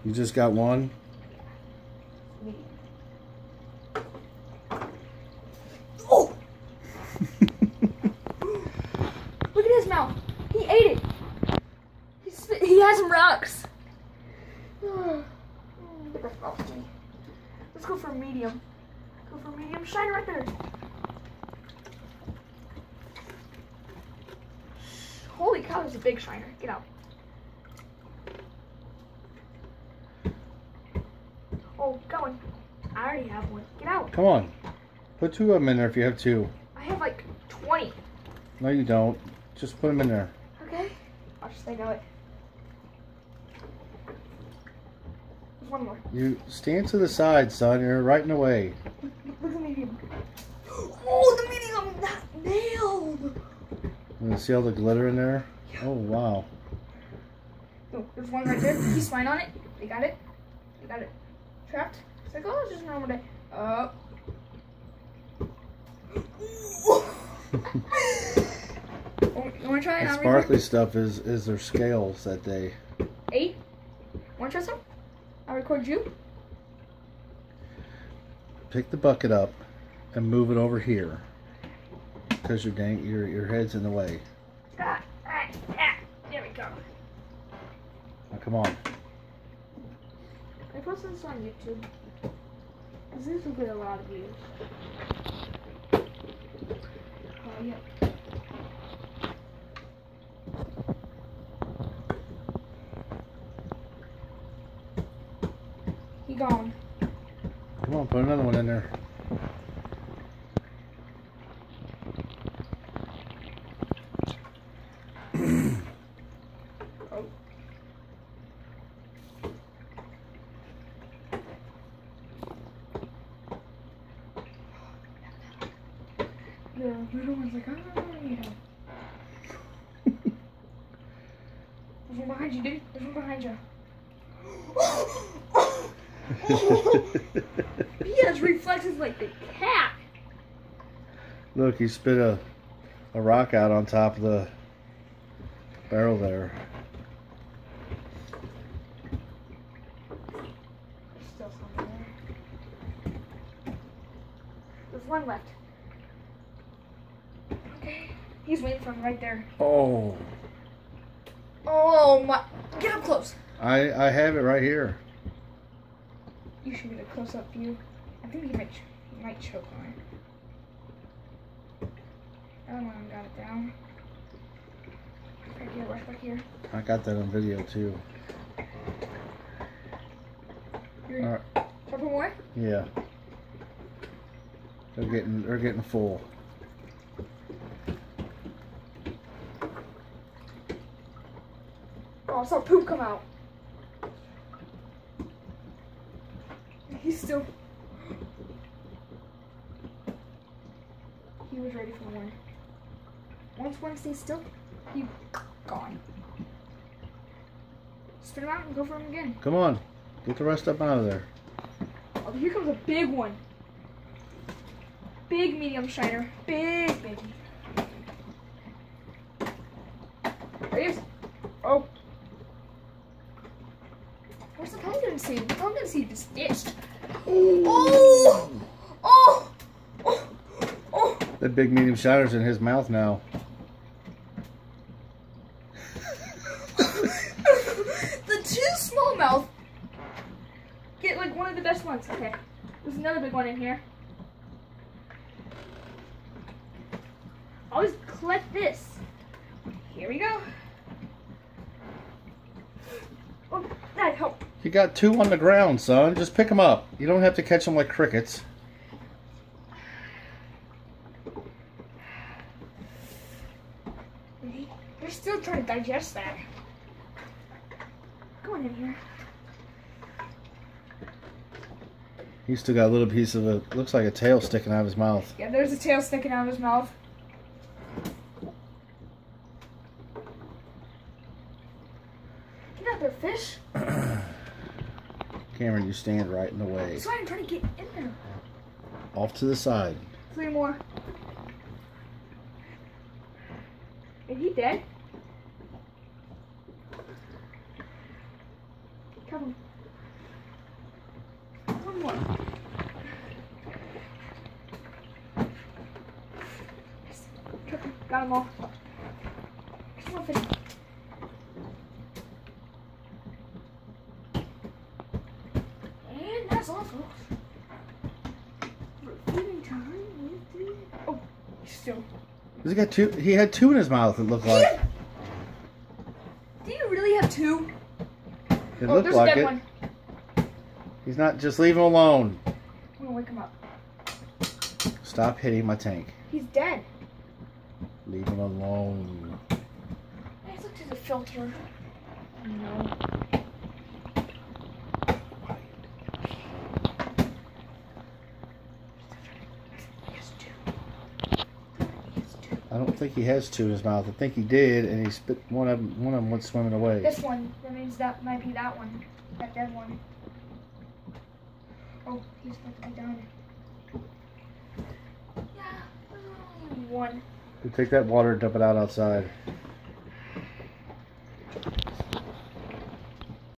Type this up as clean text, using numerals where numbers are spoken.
You just got one? Oh! Look at his mouth. He ate it. He has some rocks. Let's go for a medium. Go for a medium. Shine right there. Holy cow, there's a big shiner. Get out. Oh, going. I already have one. Get out. Come on. Put 2 of them in there if you have 2. I have like 20. No, you don't. Just put them in there. Okay. Watch this, I know it. There's one more. You stand to the side, son. You're right in the way. Look at the medium. Oh, the medium not nailed. You see all the glitter in there? Oh, wow. Oh, there's one right there. He's fine on it. They got it. They got it. Trapped. It's like, oh, it's just a normal day. You want to try it? The sparkly stuff is their scales that they... 8? Want to try some? I'll record you. Pick the bucket up and move it over here. Because your head's in the way. There we go. Now, come on. I post this on YouTube. Because this will get a lot of views. Oh, yeah. He gone. Come on, put another one in there. The little one's like, oh, you know. There's one behind you, dude. There's one behind you. He has reflexes like the cat. Look, he spit a rock out on top of the barrel there. There's still some there. There's one left. Okay. He's waiting for him right there. Oh. Oh my. Get up close. I have it right here. You should get a close-up view. I think he might choke on it. I don't know if I got it down. Right here, right back here. I got that on video too. Here. All right. Should I put more? Yeah. They're getting full. Oh, I saw poop come out. He's still... He was ready for one. Once one stays still, he's gone. Spin him out and go for him again. Come on. Get the rest up out of there. Oh, here comes a big one. Big medium shiner. Big. There he is. Oh. Where's the pumpkin seed? The pumpkin seed is ditched. Oh! Oh! Oh! Oh! That big medium shiner's in his mouth now. The two smallmouth get like one of the best ones. Okay. There's another big one in here. Always collect this. Here we go. Oh, that helped. You got 2 on the ground, son. Just pick them up. You don't have to catch them like crickets. They're still trying to digest that. Go on in here. He's still got a little piece of a, looks like a tail sticking out of his mouth. Yeah, there's a tail sticking out of his mouth. Get out there, fish. Cameron, you stand right in the way. That's why I'm trying to get in there. Off to the side. 3 more. Is he dead? Come on. fluff it. And that's all, folks. Feeding time. Oh, still. He's got two. He had two in his mouth. It looked like. Do you really have two? It Oh, looked there's a like dead it. one. He's not. Just leave him alone. I'm gonna wake him up. Stop hitting my tank. He's dead. Leave him alone. Let's look to the filter. No. I don't think he has two in his mouth. I think he did, and he spit one of them. One of them went swimming away. This one. That means that might be that one. That dead one. Oh, he's about to be done. Yeah, there's only one. Go take that water and dump it out outside.